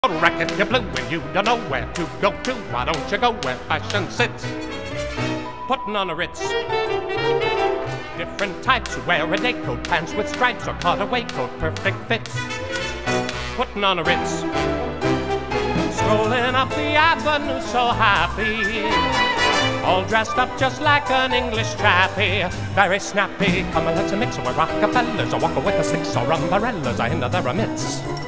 Wreck if you're blue and you don't know where to go to. Why don't you go where fashion sits? Putting on a Ritz. Different types wear a day coat, pants with stripes or cutaway coat, perfect fits. Putting on a Ritz. Strolling up the avenue so happy, all dressed up just like an English chappie. Very snappy, come and let's mix with Rockefellers, or walk with the sticks or umbrellas. I know there are mitts.